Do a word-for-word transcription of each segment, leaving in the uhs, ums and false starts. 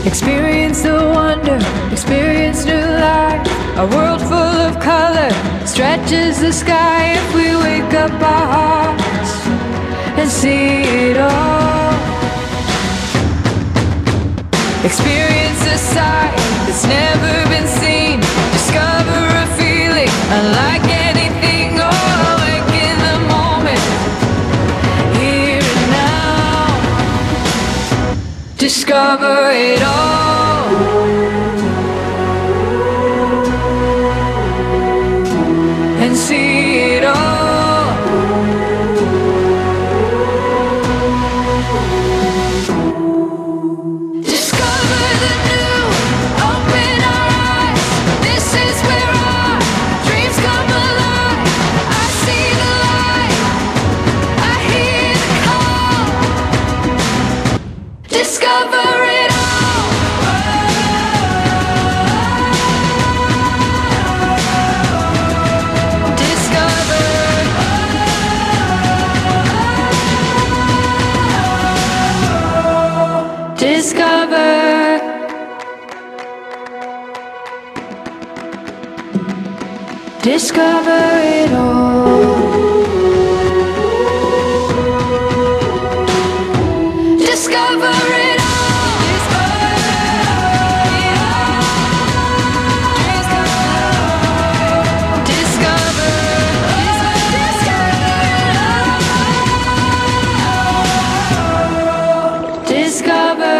Experience the wonder, experience new life. A world full of color stretches the sky if we wake up our hearts and see it all. Experience a sight that's never been seen. Discover a feeling unlike anything. Oh, awake in the moment, here and now. Discover it all. And see it all. Discover the new, open our eyes. This is where our dreams come alive. I see the light, I hear the call. Discover it all. Discover. Discover. Discover it all. Discover it all. Discover. Discover. Discover.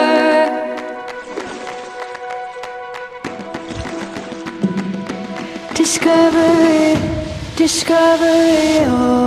Discover it, discover it all.